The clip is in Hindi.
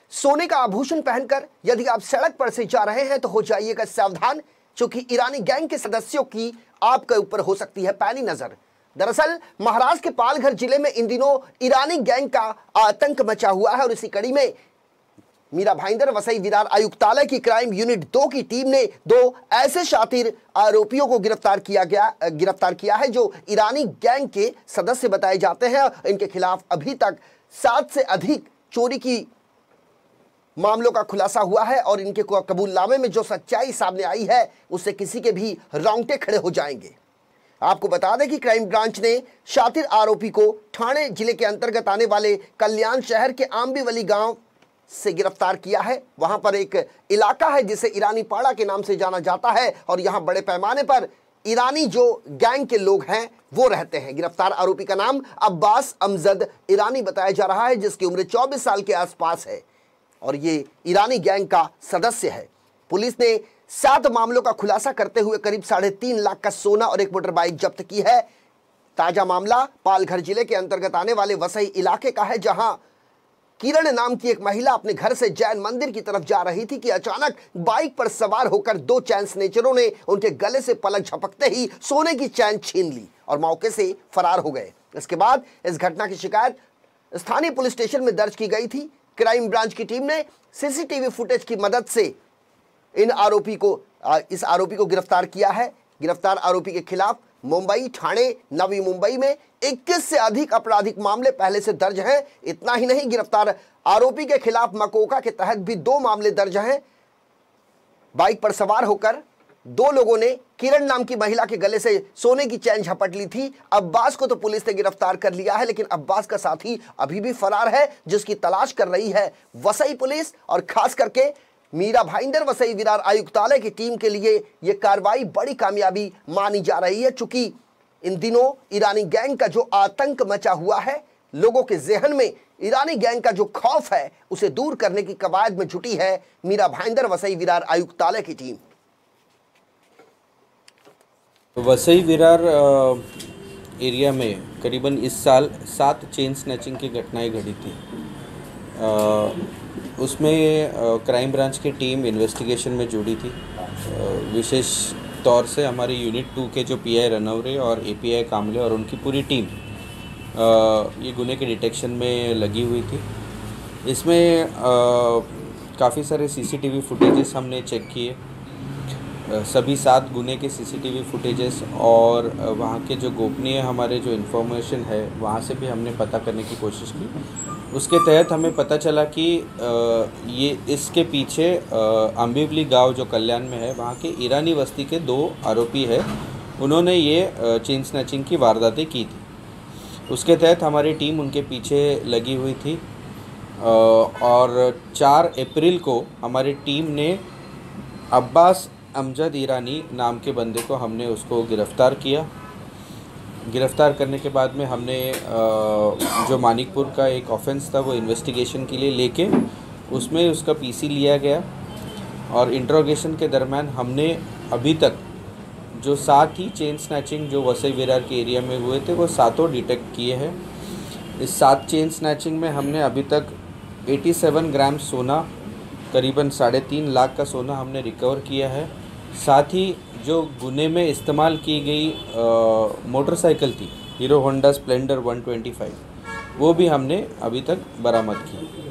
सोने का आभूषण पहनकर यदि आप सड़क पर से जा रहे हैं तो हो जाइएगा सावधान, क्योंकि ईरानी गैंग के सदस्यों की आपके ऊपर हो सकती है पैनी नजर। दरअसल महाराष्ट्र के पालघर जिले में इन दिनों ईरानी गैंग का आतंक मचा हुआ है और इसी कड़ी में मीरा भाईंदर वसई विरार आयुक्तालय की क्राइम यूनिट 2 की टीम ने 2 ऐसे शातिर आरोपियों को गिरफ्तार किया है जो ईरानी गैंग के सदस्य बताए जाते हैं। इनके खिलाफ अभी तक 7 से अधिक चोरी की मामलों का खुलासा हुआ है और इनके कबूलनामे में जो सच्चाई सामने आई है उससे किसी के भी रोंगटे खड़े हो जाएंगे। आपको बता दें कि क्राइम ब्रांच ने शातिर आरोपी को ठाणे जिले के अंतर्गत आने वाले कल्याण शहर के आंबीवली गांव से गिरफ्तार किया है। वहां पर एक इलाका है जिसे ईरानी पाड़ा के नाम से जाना जाता है और यहां बड़े पैमाने पर ईरानी जो गैंग के लोग हैं वो रहते हैं। गिरफ्तार आरोपी का नाम अब्बास अमजद ईरानी बताया जा रहा है, जिसकी उम्र 24 साल के आसपास है और ये ईरानी गैंग का सदस्य है। पुलिस ने 7 मामलों का खुलासा करते हुए करीब 3.5 लाख का सोना और एक मोटर बाइक जब्त की है। ताजा मामला पालघर जिले के अंतर्गत आने वाले वसई इलाके का है, जहां किरण नाम की एक महिला अपने घर से जैन मंदिर की तरफ जा रही थी कि अचानक बाइक पर सवार होकर 2 चैन स्नेचरों ने उनके गले से पलक झपकते ही सोने की चैन छीन ली और मौके से फरार हो गए। इसके बाद इस घटना की शिकायत स्थानीय पुलिस स्टेशन में दर्ज की गई थी। क्राइम ब्रांच की टीम ने सीसीटीवी फुटेज की मदद से इस आरोपी को गिरफ्तार किया है। गिरफ्तार आरोपी के खिलाफ मुंबई, ठाणे, नवी मुंबई में 21 से अधिक आपराधिक मामले पहले से दर्ज हैं। इतना ही नहीं, गिरफ्तार आरोपी के खिलाफ मकोका के तहत भी 2 मामले दर्ज हैं। बाइक पर सवार होकर 2 लोगों ने किरण नाम की महिला के गले से सोने की चैन झपट ली थी। अब्बास को तो पुलिस ने गिरफ्तार कर लिया है, लेकिन अब्बास का साथी अभी भी फरार है, जिसकी तलाश कर रही है वसई पुलिस और खास करके मीरा भाईंदर वसई विरार आयुक्तालय की टीम के लिए यह कार्रवाई बड़ी कामयाबी मानी जा रही है, चूंकि इन दिनों ईरानी गैंग का जो आतंक मचा हुआ है, लोगों के जहन में ईरानी गैंग का जो खौफ है उसे दूर करने की कवायद में जुटी है मीरा भाईंदर वसई विरार आयुक्तालय की टीम। वसई विरार एरिया में करीबन इस साल 7 चेन स्नैचिंग की घटनाएं घटी थी। उसमें क्राइम ब्रांच की टीम इन्वेस्टिगेशन में जुड़ी थी। विशेष तौर से हमारी यूनिट 2 के जो पीआई रनौरे और एपीआई कामले और उनकी पूरी टीम ये गुने के डिटेक्शन में लगी हुई थी। इसमें काफ़ी सारे सीसीटीवी फुटेजेस हमने चेक किए। सभी 7 गुने के सीसीटीवी फुटेजेस और वहाँ के जो गोपनीय हमारे जो इन्फॉर्मेशन है वहाँ से भी हमने पता करने की कोशिश की। उसके तहत हमें पता चला कि ये इसके पीछे आंबीवली गांव जो कल्याण में है वहाँ के ईरानी बस्ती के 2 आरोपी है, उन्होंने ये चेन स्नैचिंग की वारदातें की थी। उसके तहत हमारी टीम उनके पीछे लगी हुई थी और 4 अप्रैल को हमारी टीम ने अब्बास अमजद ईरानी नाम के बंदे को हमने उसको गिरफ़्तार किया। गिरफ़्तार करने के बाद में हमने जो मानिकपुर का एक ऑफेंस था वो इन्वेस्टिगेशन के लिए लेके उसमें उसका पीसी लिया गया और इंट्रोगेशन के दरम्यान हमने अभी तक जो 7 ही चेन स्नैचिंग जो वसई विरार के एरिया में हुए थे वो 7 डिटेक्ट किए हैं। इस 7 चेन स्नैचिंग में हमने अभी तक 87 ग्राम सोना, करीबन 3.5 लाख का सोना हमने रिकवर किया है। साथ ही जो गुने में इस्तेमाल की गई मोटरसाइकिल थी हीरो होंडा स्प्लेंडर 125, वो भी हमने अभी तक बरामद की।